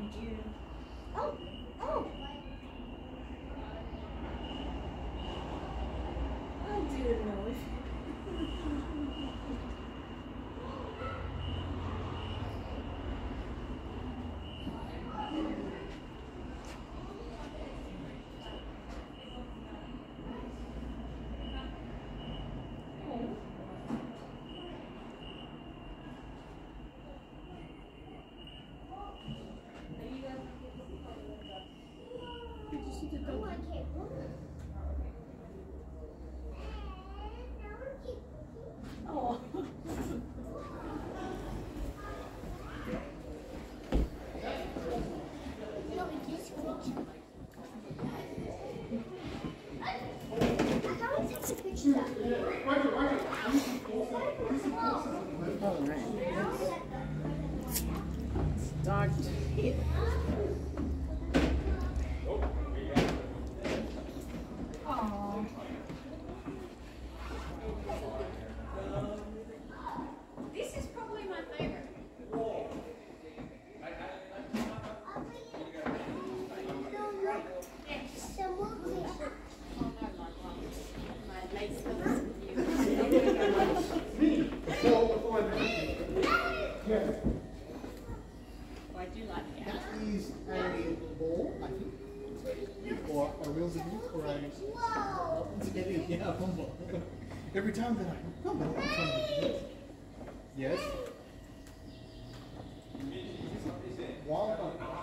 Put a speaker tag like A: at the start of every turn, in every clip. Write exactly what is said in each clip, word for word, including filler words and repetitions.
A: dear. Oh, oh. I didn't know it. Oh.
B: All right. Start.
A: Oh. This is probably my favorite. I do like it.
C: That is a ball, I think, or a real ziggy, or a it is, yeah, a ball. Every time that I come back, I'm trying to do it. Yes. Wild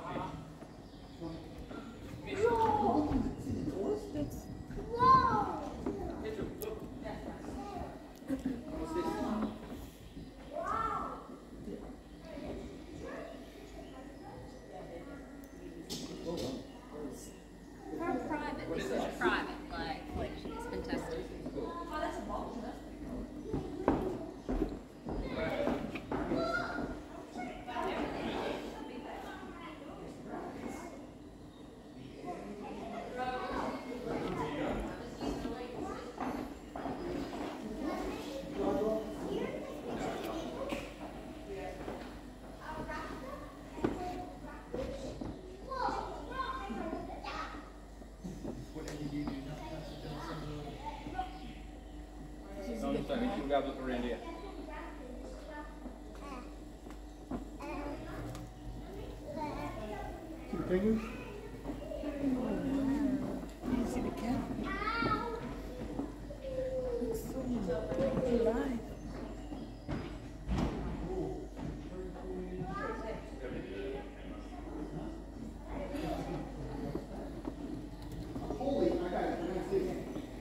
A: For private, this is a private like collection. It's fantastic. Oh, that's a ball. That's
D: No, you don't. You gotta look around here.
C: See the penguins?
B: You see the cat? Looks so alive.
C: Holy, I got it. I got it.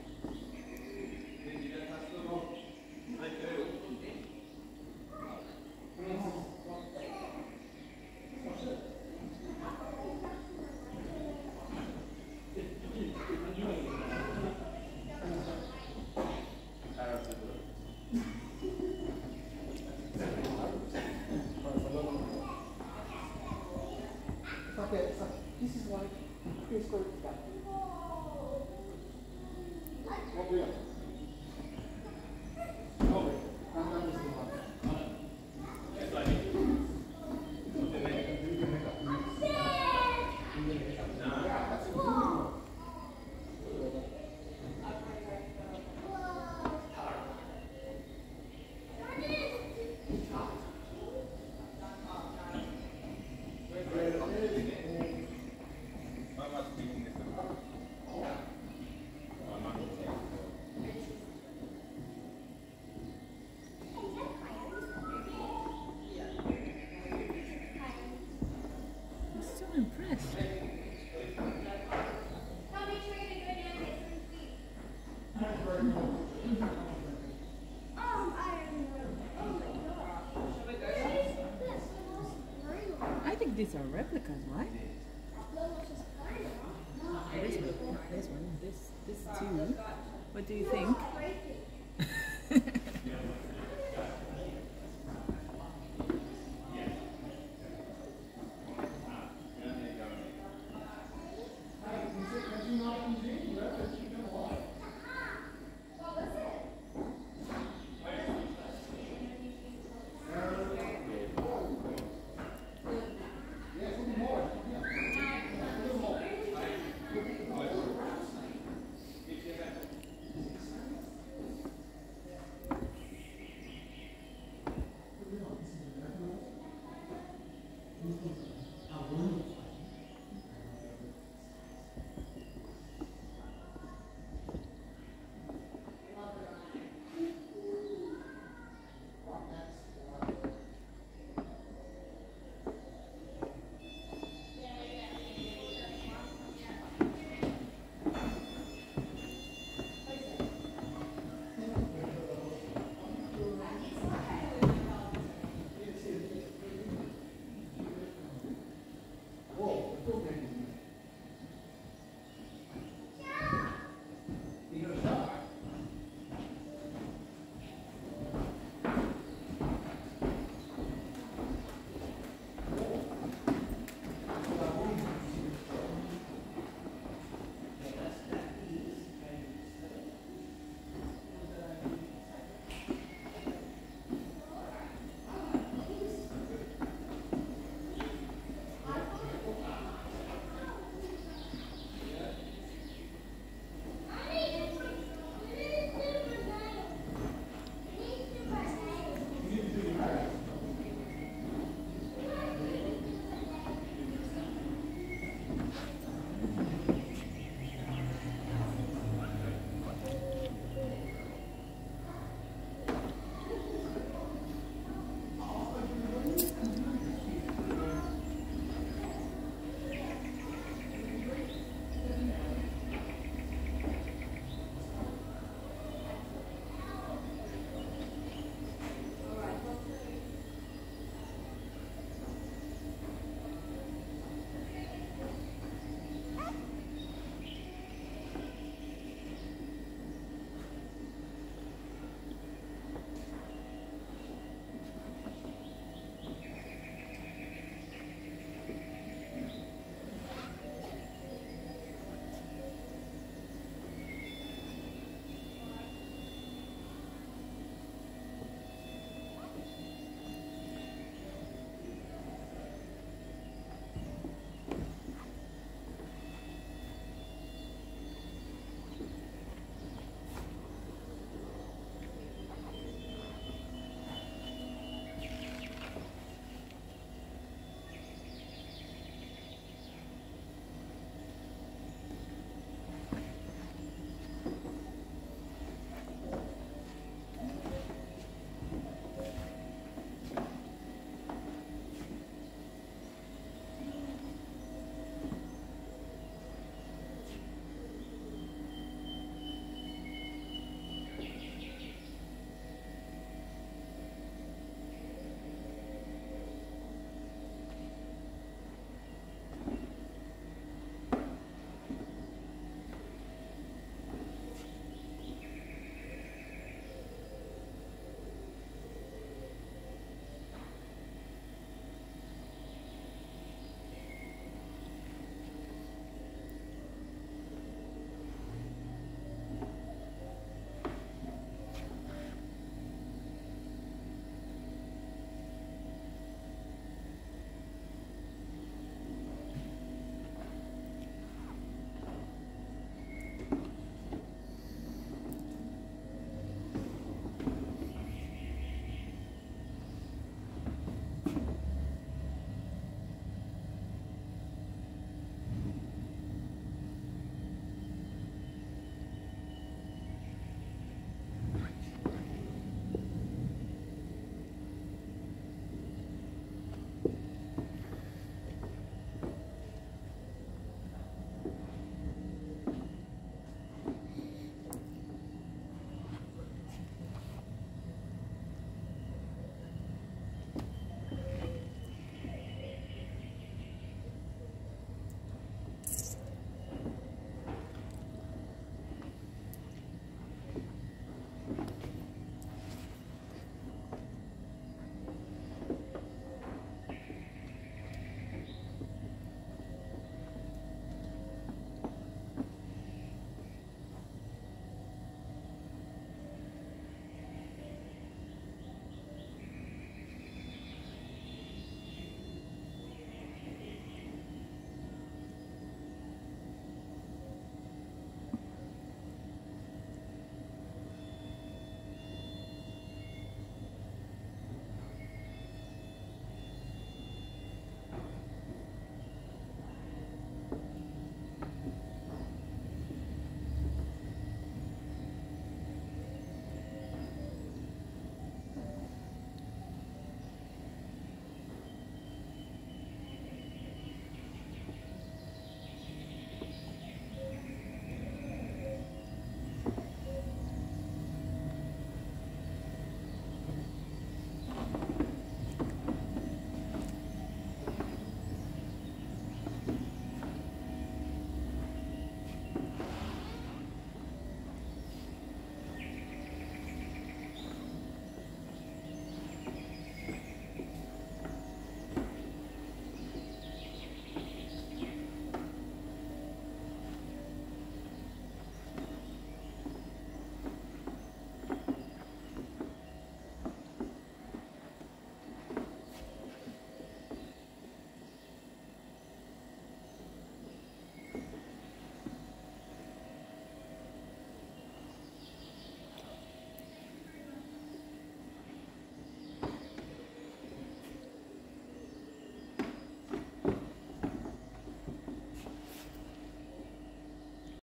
C: Okay, it's like, this is like prehistoric stuff. What we are? Oh, I'm not listening to
B: I'm so impressed. I think these are replicas, right? This one, this one, this, this too. What do you think?